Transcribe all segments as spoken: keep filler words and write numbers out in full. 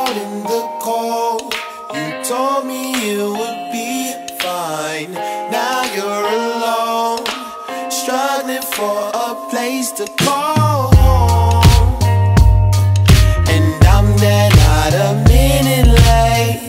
Out in the cold, you told me it would be fine. Now you're alone, struggling for a place to call home. And I'm there not a minute late.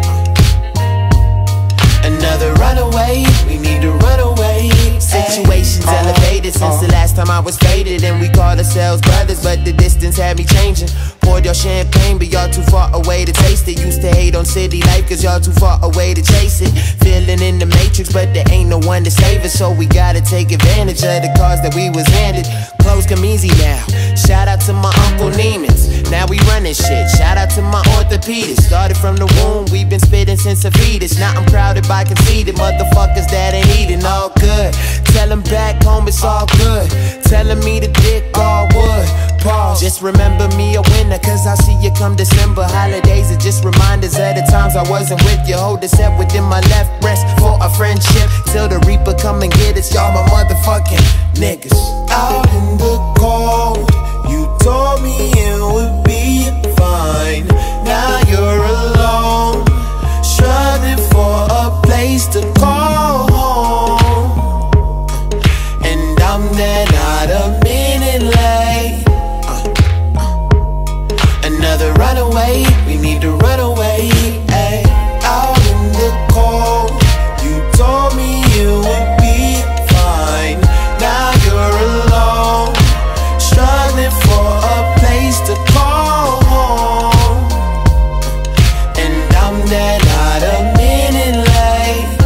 Another runaway, we need to run away. Situations elevated since the last time I was faded, and we called ourselves brothers, but the distance had me changing. Poured your champagne, but y'all too far away to taste it. Used to hate on city life, cause y'all too far away to chase it. Feeling in the matrix, but there ain't no one to save us, so we gotta take advantage of the cards that we was handed. Clothes come easy now. Shout out to my Uncle Neiman's, now we running shit. Shout out to my orthopedist, started from the womb, we been spitting since a fetus. Now I'm crowded by conceited motherfuckers that ain't eating all good. Tell them back home it's all good, telling me the dick all wood. Pause, just remember me a winner, cause I see you come December. Holidays are just reminders of the times I wasn't with you. Hold the set within my left breast for a friendship, till the reaper come and get us. Y'all my motherfucking niggas. Out in the cold, you told me it would be fine. Now you're alone, struggling for a place to call home. And I'm there not a minute late. Another runaway, we need to run away. Ay. Out in the cold, you told me it would be fine. Now you're alone, struggling for a place to call home. And I'm there not a minute late.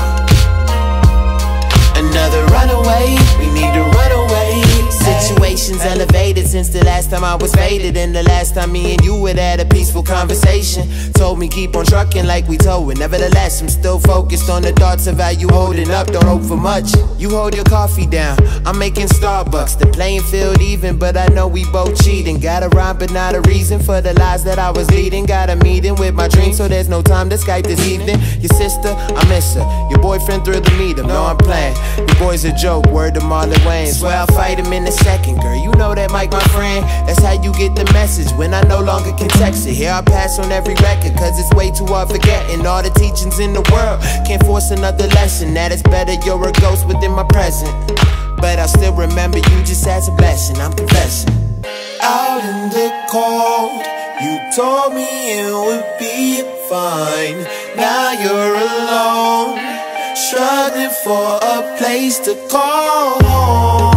Another runaway, we need to run away. Situations elevated since the last time I was faded, and the last time me and you had had a peaceful conversation. Told me keep on trucking like we told it. Nevertheless, I'm still focused on the thoughts of how you holding up. Don't hope for much, you hold your coffee down, I'm making Starbucks. The playing field even, but I know we both cheating. Got a rhyme but not a reason for the lies that I was leading. Got a meeting with my dreams, so there's no time to Skype this evening. Your sister, I miss her. Your boyfriend thrilled to meet him, no I'm playing. Your boy's a joke, word to Marlon Wayne. Swear I'll fight him in a second, girl, you know that Mike my friend. That's how you get the message when I no longer can text it. Here I pass on every record, cause it's way too hard forgetting all the teachings in the world. Can't force another lesson, that it's better you're a ghost within my present. But I'll still remember you just as a blessing, I'm confessing. Out in the cold, you told me it would be fine. Now you're alone, struggling for a place to call home.